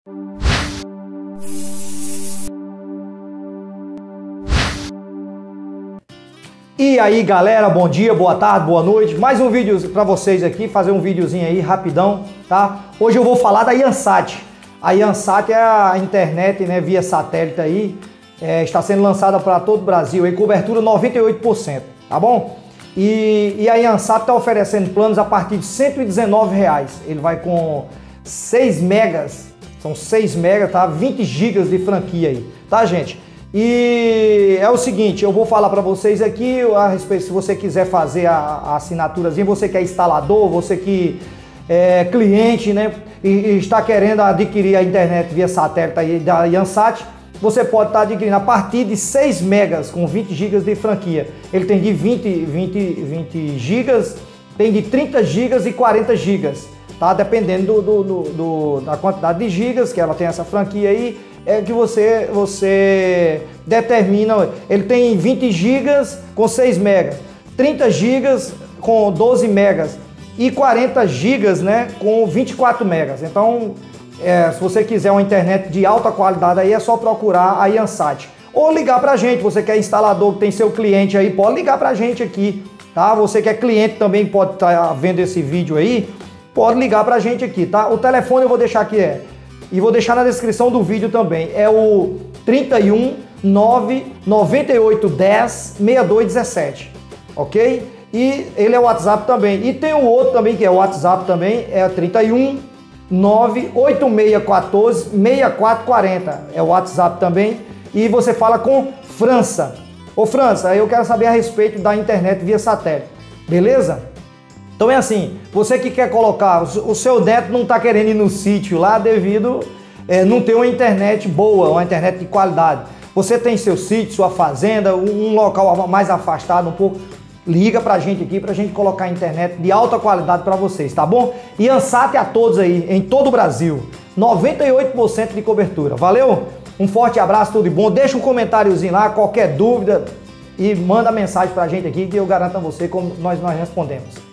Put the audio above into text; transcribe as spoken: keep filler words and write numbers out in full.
E aí galera, bom dia, boa tarde, boa noite. Mais um vídeo para vocês aqui, fazer um videozinho aí rapidão, tá? Hoje eu vou falar da Yansat. A Yansat é a internet, né, via satélite aí, é, está sendo lançada para todo o Brasil, em cobertura noventa e oito por cento, tá bom? E, e a Yansat está oferecendo planos a partir de cento e dezenove reais. Ele vai com seis megas, são seis megas, tá? vinte gigas de franquia aí, tá, gente? E é o seguinte, eu vou falar para vocês aqui a respeito, se você quiser fazer a, a assinaturazinha, você que é instalador, você que é cliente, né, e, e está querendo adquirir a internet via satélite aí da Yansat, você pode estar adquirindo a partir de seis megas com vinte gigas de franquia. Ele tem de vinte, vinte, vinte gigas, tem de trinta gigas e quarenta gigas, tá? Dependendo do, do, do, da quantidade de gigas que ela tem essa franquia aí, é que você, você determina. Ele tem vinte gigas com seis megas, trinta gigas com doze megas e quarenta gigas, né, com vinte e quatro megas. Então, é, se você quiser uma internet de alta qualidade aí, é só procurar a Yansat. Ou ligar pra gente, você que é instalador, que tem seu cliente aí, pode ligar pra gente aqui, tá? Você que é cliente também pode estar vendo esse vídeo aí, pode ligar pra gente aqui, tá? O telefone eu vou deixar aqui, é... E vou deixar na descrição do vídeo também. É o trinta e um, nove, noventa e oito, dez, sessenta e dois dezessete. Ok? E ele é o WhatsApp também. E tem o outro também, que é o WhatsApp também. É trinta e um, nove, oito seis um quatro, seis quatro quatro zero. É o WhatsApp também. E você fala com França. Ô França, eu quero saber a respeito da internet via satélite. Beleza? Então é assim, você que quer colocar, o seu neto não está querendo ir no sítio lá devido é, não ter uma internet boa, uma internet de qualidade. Você tem seu sítio, sua fazenda, um local mais afastado um pouco, liga pra gente aqui pra gente colocar a internet de alta qualidade para vocês, tá bom? E Yansat a todos aí, em todo o Brasil, noventa e oito por cento de cobertura, valeu? Um forte abraço, tudo de bom, deixa um comentáriozinho lá, qualquer dúvida e manda mensagem pra gente aqui que eu garanto a você como nós, nós respondemos.